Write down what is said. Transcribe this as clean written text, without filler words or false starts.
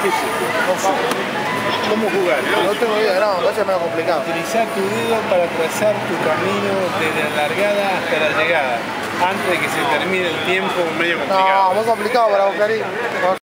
difícil. ¿Cómo jugar? No tengo idea, no, me parece medio complicado. Utilizar tu dedo para trazar tu camino desde la largada hasta la llegada, antes de que se termine el tiempo, medio complicado. No, muy complicado para Bocarí.